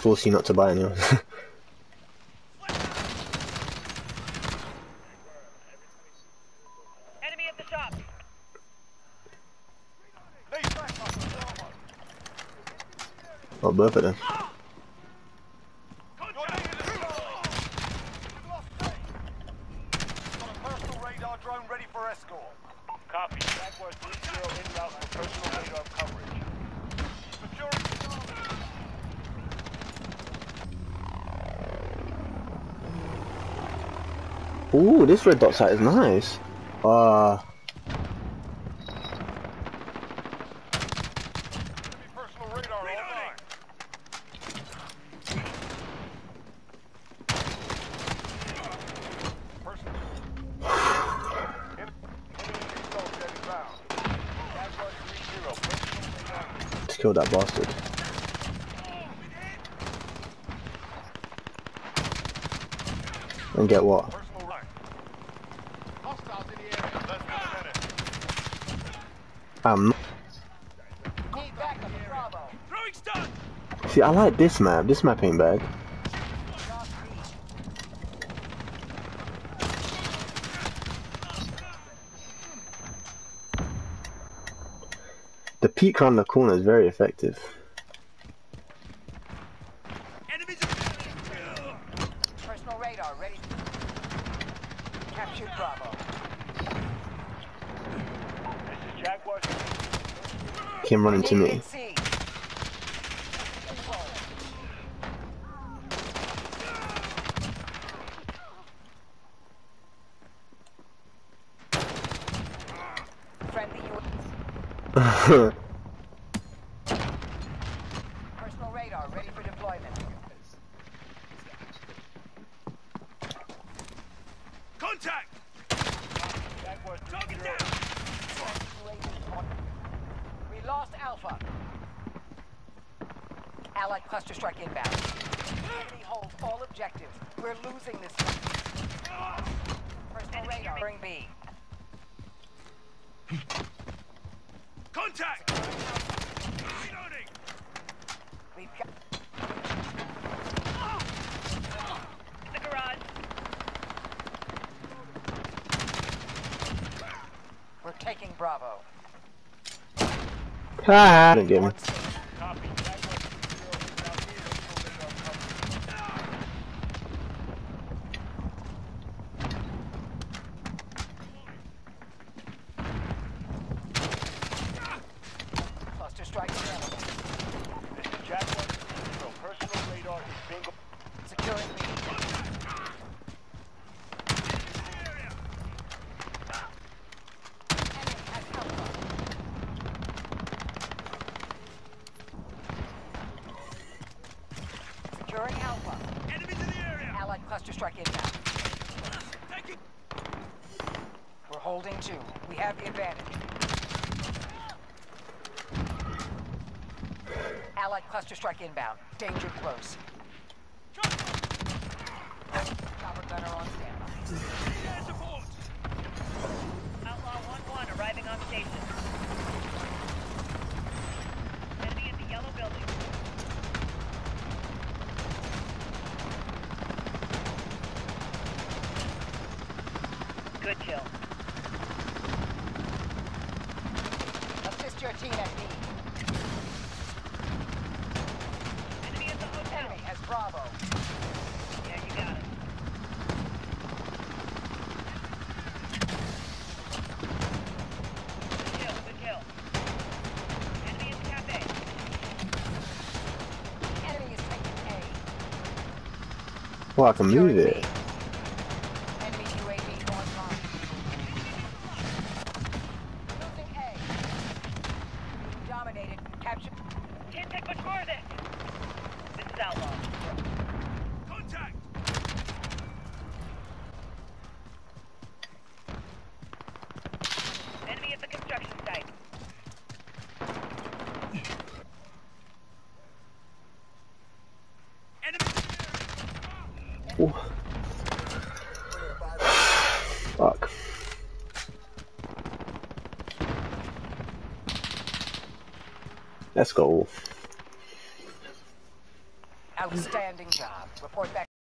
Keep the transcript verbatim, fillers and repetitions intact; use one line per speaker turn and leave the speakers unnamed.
force you not to buy anyone.
Enemy at the shop.
Oh, both of them.
Drone ready for escort. Copy. Jaguar three zero en route for personal radar coverage.
Ooh, this red dot site is nice. Uh
Personal radar online.
Let's kill that bastard. And get what? Um. See, I like this map. This map ain't bad. The peek around the corner is very effective.
Personal radar ready. Captured Bravo.
This is Jaguar.
Came running to me.
Friendly U Personal radar ready for deployment.
Contact! Jaguar target down!
We lost Alpha. Allied cluster strike inbound. Enemy holds all objectives. We're losing this one. Personal radar. Bring B.
Contact! Reloading!
We've got... In the garage. We're taking Bravo.
Ah, didn't get me.
Copy.
Cluster strike available.
This is Jaguar zero. Personal radar is bingo.
Securing me. Enemy has Alpha. Securing Alpha.
Enemies in the area!
Allied cluster strike inbound.
Take it!
We're holding two. We have the advantage. Allied cluster strike inbound. Danger close. Chopper gunner on standby.
Air support!
Outlaw one one arriving on station. Enemy in the yellow building. Good kill.
Assist your team at B.
Enemy at the hotel.
Enemy has Bravo.
Yeah, you got it. Good kill, good kill. Enemy in the cafe.
Enemy is taking A.
Well, I can move
Securing
it.
B. Enemy U A V online. Losing A. Being dominated. Capture.
Can't take much more of this. This is Outlaw.
Contact!
Enemy at the construction site.
Enemy!
Ooh. Fuck. Let's go.
Outstanding job. Report back.